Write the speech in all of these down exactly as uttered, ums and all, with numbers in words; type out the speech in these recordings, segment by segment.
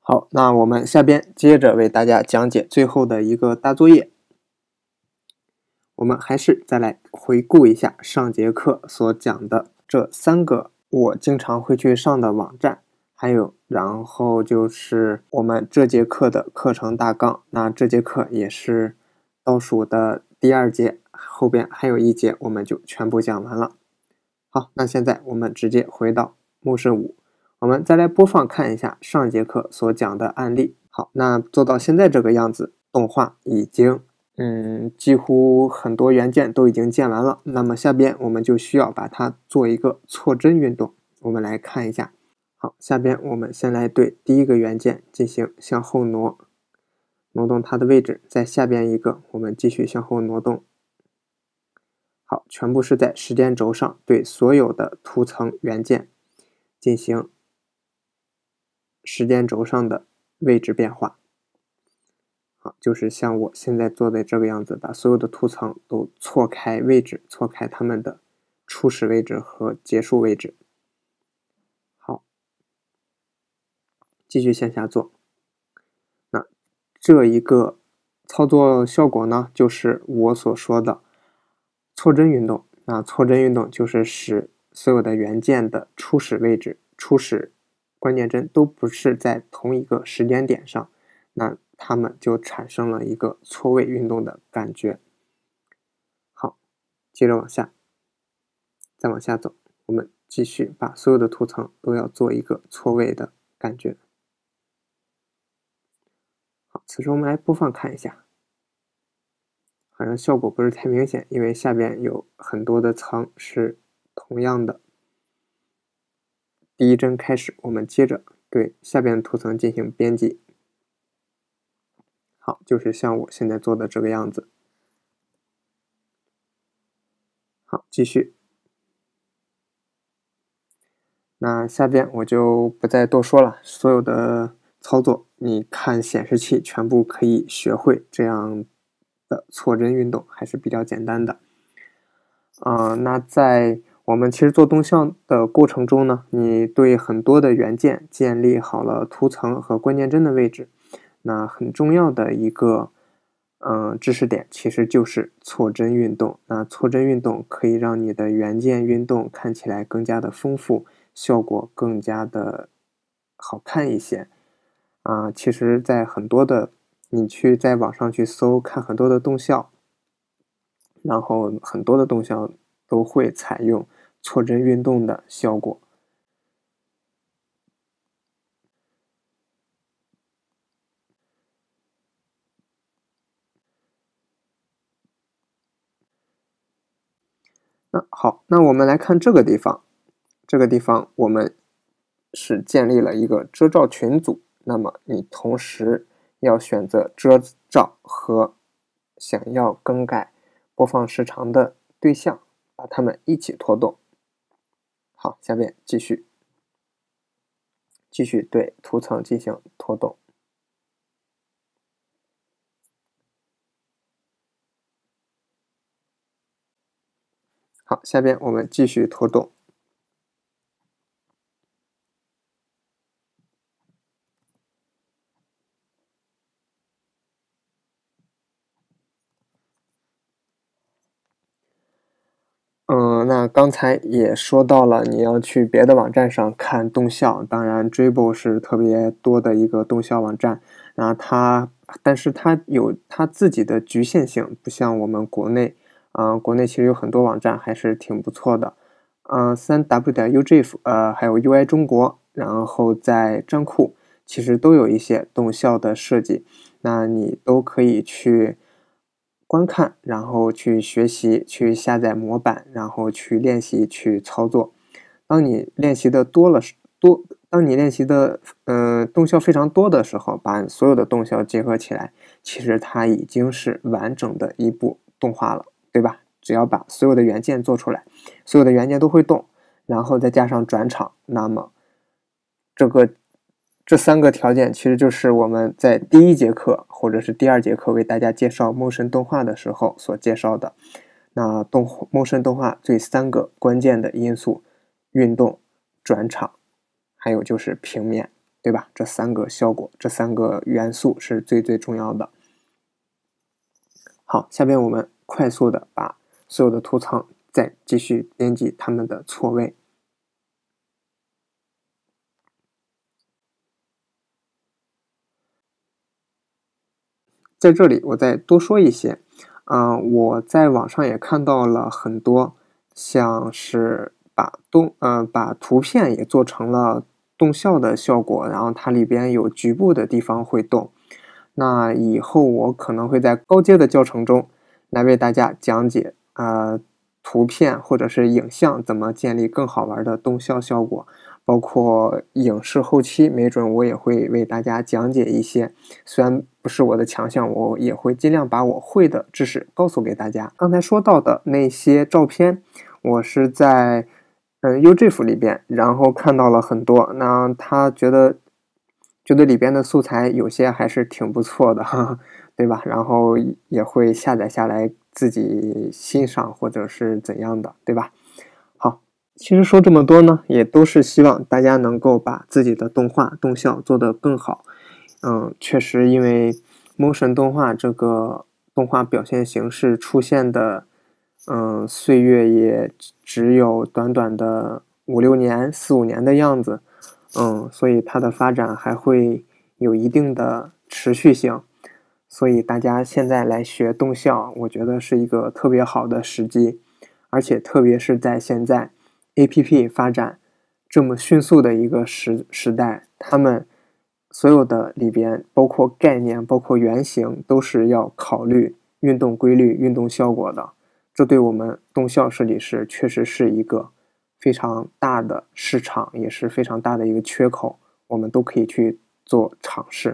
好，那我们下边接着为大家讲解最后的一个大作业。我们还是再来回顾一下上节课所讲的这三个我经常会去上的网站，还有然后就是我们这节课的课程大纲。那这节课也是倒数的第二节，后边还有一节我们就全部讲完了。好，那现在我们直接回到 Motion 五，我们再来播放看一下上节课所讲的案例。好，那做到现在这个样子，动画已经嗯，几乎很多元件都已经建完了。那么下边我们就需要把它做一个错帧运动。我们来看一下。好，下边我们先来对第一个元件进行向后挪，挪动它的位置。在下边一个，我们继续向后挪动。好，全部是在时间轴上对所有的图层元件进行时间轴上的位置变化。好，就是像我现在做的这个样子，把所有的图层都错开位置，错开它们的初始位置和结束位置。好，继续向下做。那这一个操作效果呢，就是我所说的错帧运动。那错帧运动就是使所有的元件的初始位置、初始关键帧都不是在同一个时间点上，那它们就产生了一个错位运动的感觉。好，接着往下，再往下走，我们继续把所有的图层都要做一个错位的感觉。好，此时我们来播放看一下，好像效果不是太明显，因为下边有很多的层是同样的。第一帧开始，我们接着对下边的图层进行编辑。好，就是像我现在做的这个样子。好，继续。那下边我就不再多说了，所有的操作你看显示器全部可以学会，这样的错帧运动还是比较简单的。呃，那在我们其实做动效的过程中呢，你对很多的元件建立好了图层和关键帧的位置，那很重要的一个呃知识点其实就是错帧运动。那错帧运动可以让你的元件运动看起来更加的丰富，效果更加的好看一些。啊、呃，其实在很多的你去在网上去搜看很多的动效，然后很多的动效都会采用错帧运动的效果。那好，那我们来看这个地方，这个地方我们是建立了一个遮罩群组，那么你同时要选择遮罩和想要更改播放时长的对象，把它们一起拖动。好，下面继续继续对图层进行拖动。好，下边我们继续拖动。嗯，那刚才也说到了，你要去别的网站上看动效，当然 Dribbble 是特别多的一个动效网站，然后它，但是它有它自己的局限性，不像我们国内，嗯、呃，国内其实有很多网站还是挺不错的，嗯、呃，三 w 点 u gif， 呃，还有 U I 中国，然后在站酷其实都有一些动效的设计，那你都可以去观看，然后去学习，去下载模板，然后去练习，去操作。当你练习的多了多，当你练习的呃动效非常多的时候，把所有的动效结合起来，其实它已经是完整的一部动画了，对吧？只要把所有的元件做出来，所有的元件都会动，然后再加上转场，那么这个这三个条件其实就是我们在第一节课或者是第二节课为大家介绍 Motion 动画的时候所介绍的。那动 Motion 动画这三个关键的因素：运动、转场，还有就是平面。 对吧？这三个效果，这三个元素是最最重要的。好，下边我们快速的把所有的图层再继续编辑它们的错位。在这里我再多说一些，嗯、呃，我在网上也看到了很多，像是把动呃把图片也做成了动效的效果，然后它里边有局部的地方会动。那以后我可能会在高阶的教程中来为大家讲解，呃，图片或者是影像怎么建立更好玩的动效效果。包括影视后期，没准我也会为大家讲解一些，虽然不是我的强项，我也会尽量把我会的知识告诉给大家。刚才说到的那些照片，我是在嗯 U G I F 里边，然后看到了很多，那他觉得觉得里边的素材有些还是挺不错的，哈哈，对吧？然后也会下载下来自己欣赏或者是怎样的，对吧？好。其实说这么多呢，也都是希望大家能够把自己的动画动效做得更好。嗯，确实，因为 motion 动画这个动画表现形式出现的，嗯，岁月也只有短短的五六年、四五年的样子。嗯，所以它的发展还会有一定的持续性。所以大家现在来学动效，我觉得是一个特别好的时机，而且特别是在现在。A P P 发展这么迅速的一个时时代，他们所有的里边，包括概念、包括原型，都是要考虑运动规律、运动效果的。这对我们动效设计师确实是一个非常大的市场，也是非常大的一个缺口，我们都可以去做尝试。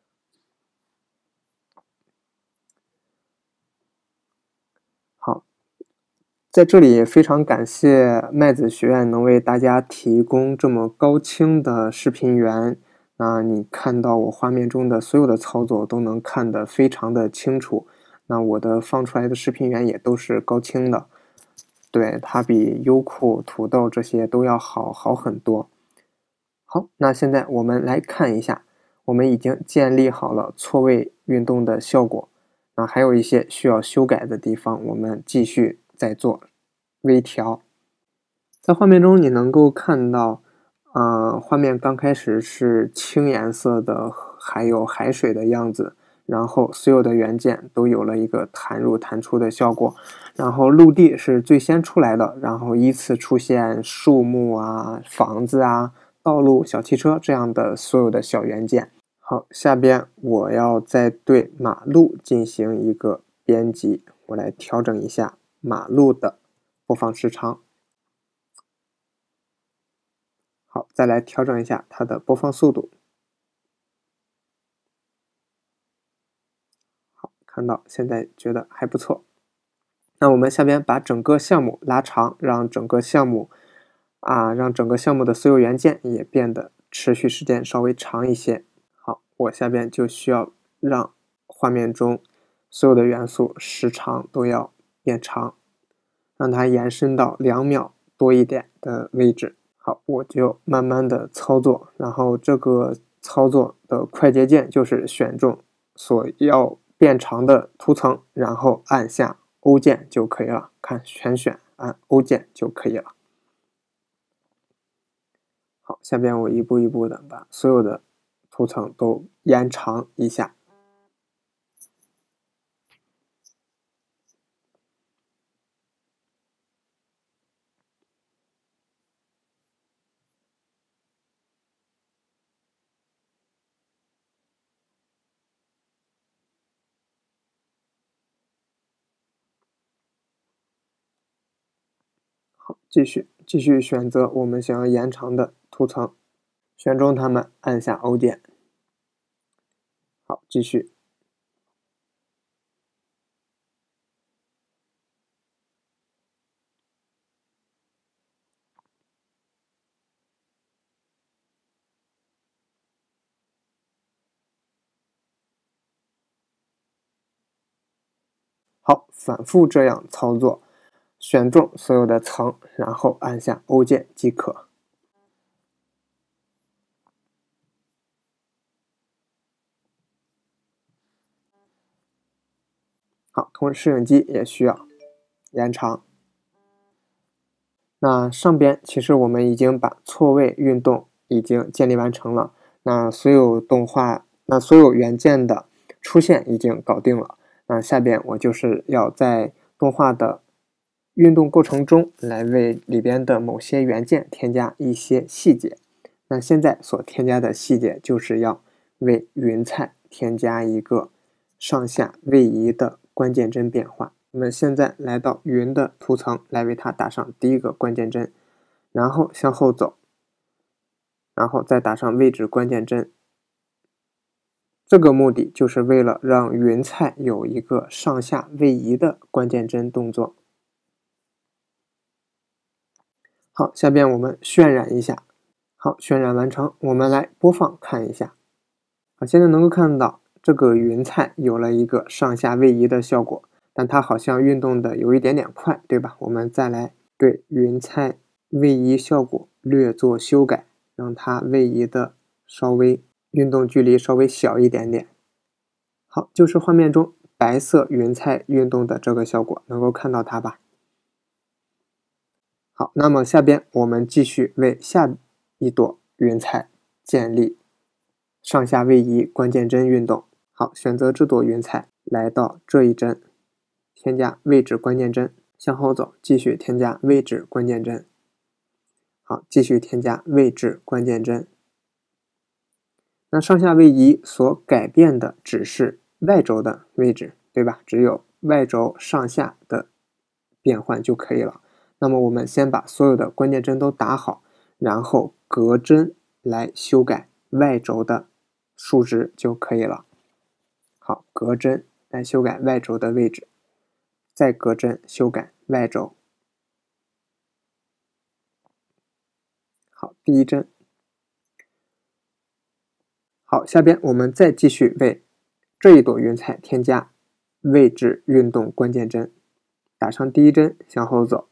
好。在这里也非常感谢麦子学院能为大家提供这么高清的视频源，那你看到我画面中的所有的操作都能看得非常的清楚，那我的放出来的视频源也都是高清的，对，它比优酷、土豆这些都要好好很多。好，那现在我们来看一下，我们已经建立好了错位运动的效果，那还有一些需要修改的地方，我们继续再做微调。在画面中你能够看到，呃，画面刚开始是青颜色的，还有海水的样子，然后所有的元件都有了一个弹入弹出的效果，然后陆地是最先出来的，然后依次出现树木啊、房子啊、道路、小汽车这样的所有的小元件。好，下边我要再对马路进行一个编辑，我来调整一下马路的播放时长。好，再来调整一下它的播放速度。好，看到现在觉得还不错。那我们下边把整个项目拉长，让整个项目啊，让整个项目的所有元件也变得持续时间稍微长一些。好，我下边就需要让画面中所有的元素时长都要变长，让它延伸到两秒多一点的位置。好，我就慢慢的操作，然后这个操作的快捷键就是选中所要变长的图层，然后按下 O 键就可以了。看全选，按 O 键就可以了。好，下边我一步一步的把所有的图层都延长一下。好，继续继续选择我们想要延长的图层，选中它们，按下 O 键。好，继续。好，反复这样操作，选中所有的层，然后按下 O 键即可。 好，同时摄影机也需要延长。那上边其实我们已经把错位运动已经建立完成了，那所有动画，那所有元件的出现已经搞定了。那下边我就是要在动画的运动过程中来为里边的某些元件添加一些细节。那现在所添加的细节就是要为云彩添加一个上下位移的关键帧变化。我们现在来到云的图层，来为它打上第一个关键帧，然后向后走，然后再打上位置关键帧。这个目的就是为了让云彩有一个上下位移的关键帧动作。好，下边我们渲染一下。好，渲染完成，我们来播放看一下。好，现在能够看到这个云彩有了一个上下位移的效果，但它好像运动的有一点点快，对吧？我们再来对云彩位移效果略作修改，让它位移的稍微运动距离稍微小一点点。好，就是画面中白色云彩运动的这个效果，能够看到它吧？好，那么下边我们继续为下一朵云彩建立上下位移关键帧运动。好，选择这朵云彩，来到这一帧，添加位置关键帧，向后走，继续添加位置关键帧。好，继续添加位置关键帧。那上下位移所改变的只是外轴的位置，对吧？只有外轴上下的变换就可以了。那么我们先把所有的关键帧都打好，然后隔帧来修改外轴的数值就可以了。好，隔帧来修改外轴的位置，再隔帧修改外轴。好，第一帧。好，下边我们再继续为这一朵云彩添加位置运动关键帧，打上第一帧，向后走。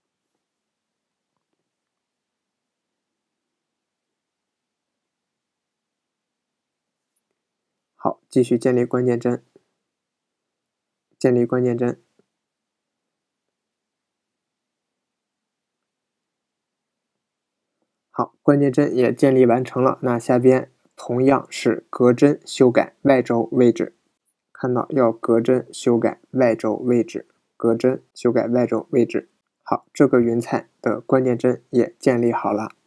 好，继续建立关键帧，建立关键帧。好，关键帧也建立完成了。那下边同样是隔帧修改外轴位置，看到要隔帧修改外轴位置，隔帧修改外轴位置。好，这个云彩的关键帧也建立好了。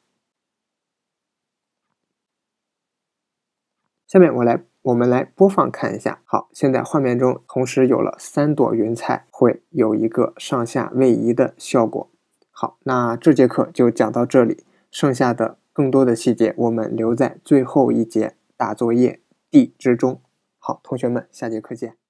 下面我来我们来播放看一下。好，现在画面中同时有了三朵云彩，会有一个上下位移的效果。好，那这节课就讲到这里，剩下的更多的细节我们留在最后一节大作业 D 之中。好，同学们，下节课见。